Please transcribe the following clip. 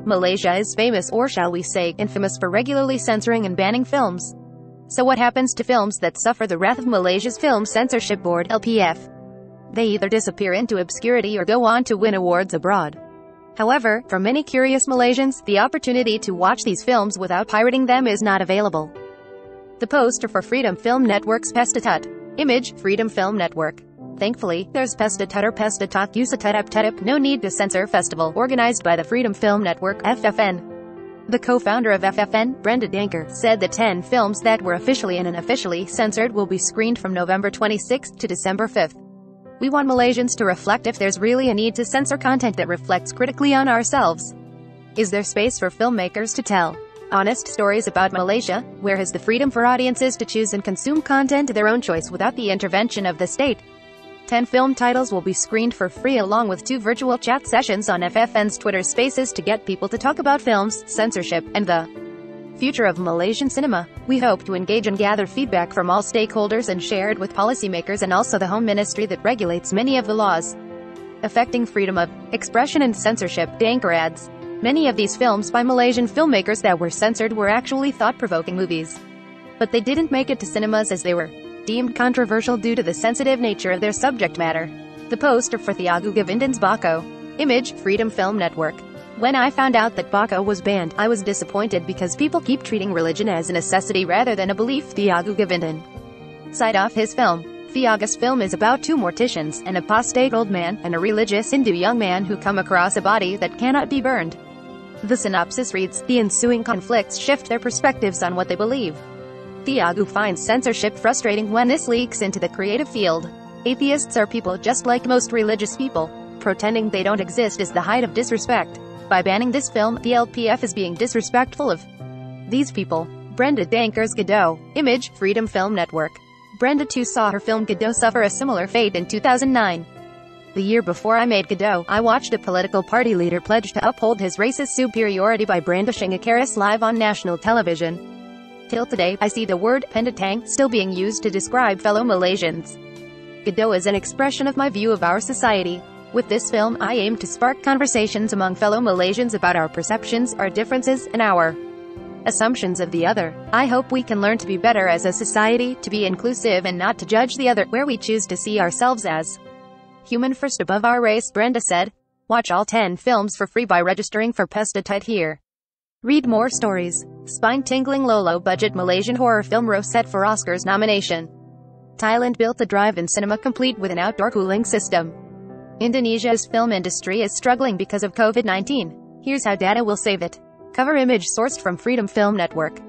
Malaysia is famous, or shall we say, infamous, for regularly censoring and banning films. So what happens to films that suffer the wrath of Malaysia's Film Censorship Board, LPF? They either disappear into obscurity or go on to win awards abroad. However, for many curious Malaysians, the opportunity to watch these films without pirating them is not available. The poster for Freedom Film Network's Pestatut. Image, Freedom Film Network. Thankfully, there's Pestatut or Pestatak Usatutup, no need to censor festival, organized by the Freedom Film Network, FFN. The co-founder of FFN, Brenda Danker, said the 10 films that were officially and unofficially censored will be screened from November 26 to December 5. We want Malaysians to reflect if there's really a need to censor content that reflects critically on ourselves. Is there space for filmmakers to tell honest stories about Malaysia? Where has the freedom for audiences to choose and consume content of their own choice without the intervention of the state? 10 film titles will be screened for free, along with 2 virtual chat sessions on FFN's Twitter Spaces to get people to talk about films, censorship, and the future of Malaysian cinema. We hope to engage and gather feedback from all stakeholders and share it with policymakers and also the Home Ministry that regulates many of the laws affecting freedom of expression and censorship, Danker adds. Many of these films by Malaysian filmmakers that were censored were actually thought-provoking movies. But they didn't make it to cinemas as they were deemed controversial due to the sensitive nature of their subject matter. The poster for Thiago Govindan's Bako. Image, Freedom Film Network. When I found out that Bako was banned, I was disappointed because people keep treating religion as a necessity rather than a belief. Thiago Govindan sighed off his film. Thiaga's film is about 2 morticians, an apostate old man, and a religious Hindu young man who come across a body that cannot be burned. The synopsis reads, the ensuing conflicts shift their perspectives on what they believe. Thiago finds censorship frustrating when this leaks into the creative field. Atheists are people just like most religious people. Pretending they don't exist is the height of disrespect. By banning this film, the LPF is being disrespectful of these people. Brenda Danker's Godot. Image, Freedom Film Network. Brenda too saw her film Godot suffer a similar fate in 2009. The year before I made Godot, I watched a political party leader pledge to uphold his racist superiority by brandishing a keris live on national television. Till today, I see the word pendatang still being used to describe fellow Malaysians. Godot is an expression of my view of our society. With this film, I aim to spark conversations among fellow Malaysians about our perceptions, our differences, and our assumptions of the other. I hope we can learn to be better as a society, to be inclusive and not to judge the other, where we choose to see ourselves as human first above our race, Brenda said. Watch all 10 films for free by registering for Pestatut here. Read more stories. Spine-tingling low-budget Malaysian horror film row set for Oscars nomination. Thailand built a drive-in cinema complete with an outdoor cooling system. Indonesia's film industry is struggling because of COVID-19. Here's how data will save it. Cover image sourced from Freedom Film Network.